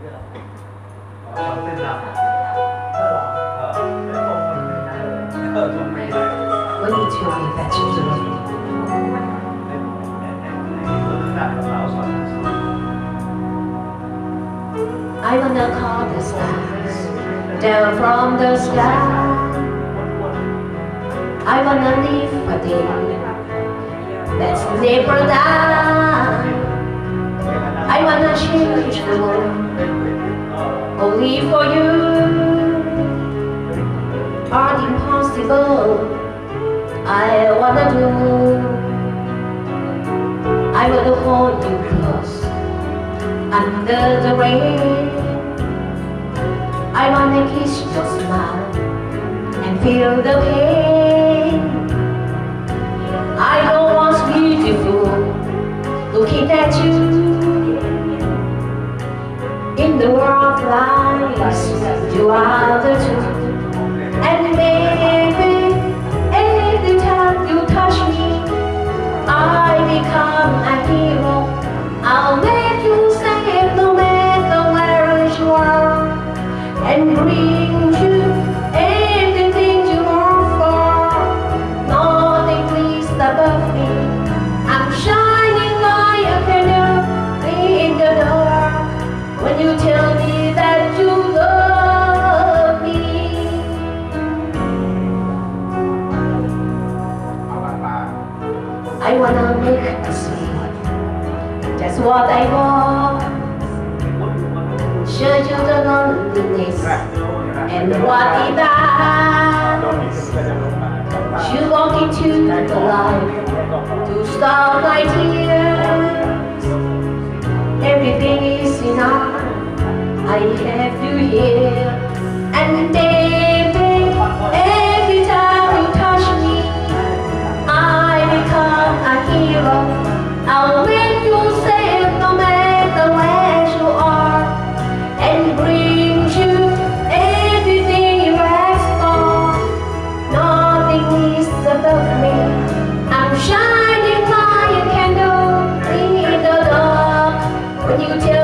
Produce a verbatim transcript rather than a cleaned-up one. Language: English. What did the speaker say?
ชอบเต้นรำเออเออไม่ตรงกันเลยนะเออตรงไม่ได้ When you tell me that you love me, I wanna call the stars down from the sky. I wanna live a day that's never die. I wanna change the world only for you. Art impossible, I wanna do. I wanna hold you close under the rain. I wanna kiss your smile and feel the pain. I know what's beautiful looking at you. In the world of lies, you are the truth. And baby, every time you touch me, I become a hero. I'll make you safe no matter where you are, and bring you everything you want for. Nothing please above me. I'm shining like a candle in the dark. When you tell me that you love me, I wanna make a scene. That's what I want. Show you the loneliness and what it does. You walk into the light to stop my tears. Everything is enough. I have you here, and baby, every time you touch me, I become a hero. I'll make you safe no matter where you are, and bring you everything you ask for. Nothing is above me. I'm shining like a candle in the dark. When you tell